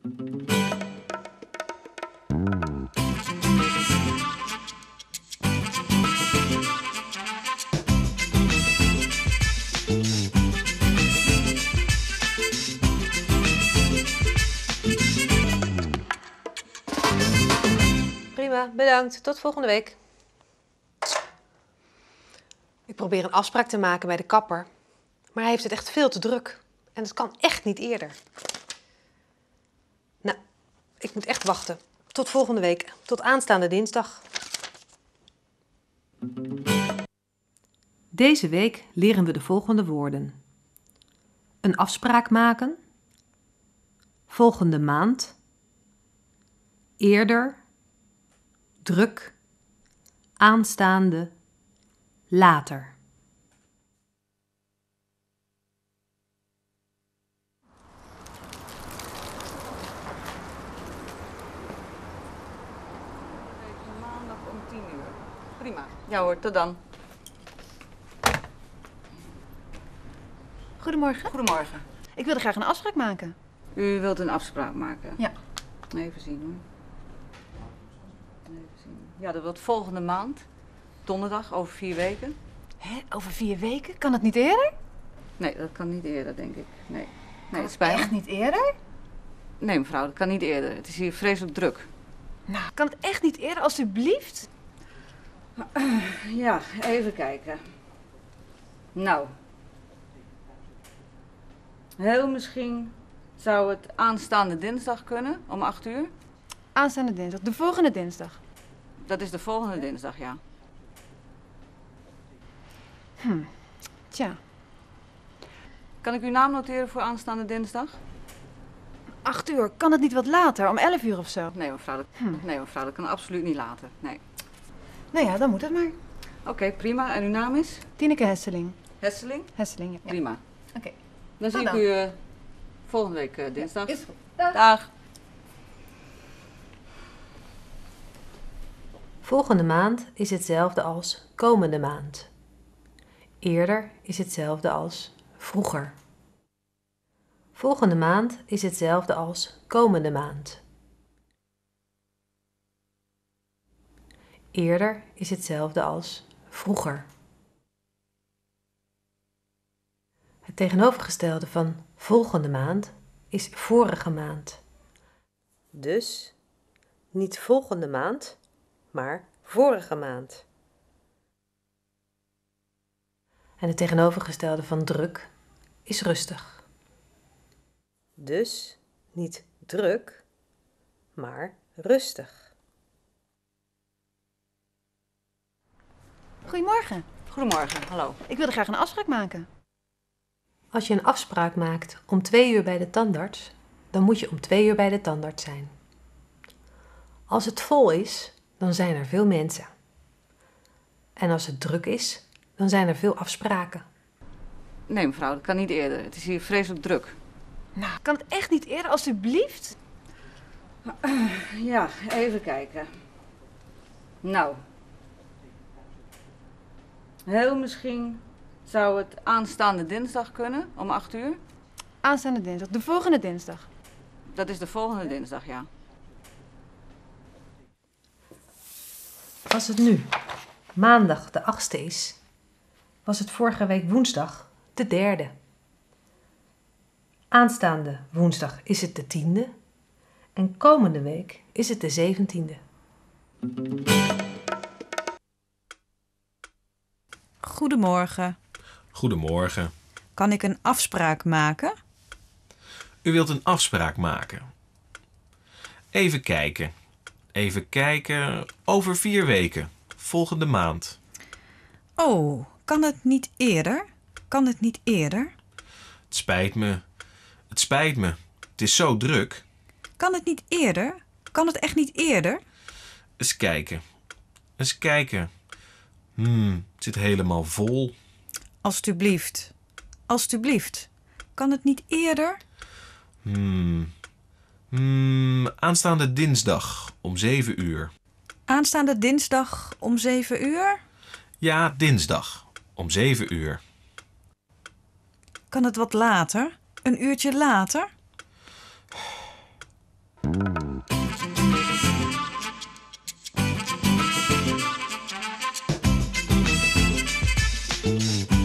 Prima, bedankt. Tot volgende week. Ik probeer een afspraak te maken bij de kapper, maar hij heeft het echt veel te druk. En het kan echt niet eerder. Nou, ik moet echt wachten. Tot volgende week. Tot aanstaande dinsdag. Deze week leren we de volgende woorden. Een afspraak maken. Volgende maand. Eerder. Druk. Aanstaande. Later. Maandag om 10 uur. Prima. Ja hoor, tot dan. Goedemorgen. Goedemorgen. Ik wilde graag een afspraak maken. U wilt een afspraak maken? Ja. Even zien hoor. Even zien. Ja, dat wordt volgende maand. Donderdag, over 4 weken. Hè? Over 4 weken? Kan het niet eerder? Nee, dat kan niet eerder, denk ik. Nee, Kan het spijt echt me. niet eerder? Nee, mevrouw, dat kan niet eerder. Het is hier vreselijk druk. Nou, kan het echt niet eerder, alstublieft? Ja, even kijken. Nou. Heel misschien zou het aanstaande dinsdag kunnen, om 8 uur. Aanstaande dinsdag. De volgende dinsdag. Dat is de volgende dinsdag, ja. Tja, Kan ik uw naam noteren voor aanstaande dinsdag? 8 uur. Kan het niet wat later? Om 11 uur of zo? Nee mevrouw, dat kan absoluut niet later. Nee. Nou ja, dan moet het maar. Oké, prima. En uw naam is? Tineke Hesseling. Hesseling? Hesseling, ja. Prima. Oké. Dan zie Tot ik dan. u volgende week dinsdag. Is goed. Dag. Dag. Volgende maand is hetzelfde als komende maand. Eerder is hetzelfde als vroeger. Volgende maand is hetzelfde als komende maand. Eerder is hetzelfde als vroeger. Het tegenovergestelde van volgende maand is vorige maand. Dus niet volgende maand, maar vorige maand. En het tegenovergestelde van druk is rustig. Dus niet druk, maar rustig. Goedemorgen. Goedemorgen, hallo. Ik wilde graag een afspraak maken. Als je een afspraak maakt om 2 uur bij de tandarts, dan moet je om 2 uur bij de tandarts zijn. Als het vol is, dan zijn er veel mensen. En als het druk is, dan zijn er veel afspraken. Nee mevrouw, dat kan niet eerder. Het is hier vreselijk druk. Nou, kan het echt niet eerder, alstublieft? Ja, even kijken. Nou. Heel misschien zou het aanstaande dinsdag kunnen, om 8 uur. Aanstaande dinsdag. De volgende dinsdag. Dat is de volgende dinsdag, ja. Als het nu maandag de 8e is, was het vorige week woensdag de 3e. Aanstaande woensdag is het de 10e en komende week is het de 17e. Goedemorgen. Goedemorgen. Kan ik een afspraak maken? U wilt een afspraak maken. Even kijken. Even kijken. Over 4 weken. Volgende maand. Oh, kan het niet eerder? Kan het niet eerder? Het spijt me. Het spijt me. Het is zo druk. Kan het niet eerder? Kan het echt niet eerder? Eens kijken. Eens kijken. Het zit helemaal vol. Alsjeblieft. Alsjeblieft. Kan het niet eerder? Aanstaande dinsdag om 7 uur. Aanstaande dinsdag om 7 uur? Ja, dinsdag om 7 uur. Kan het wat later? Een uurtje later? Doei.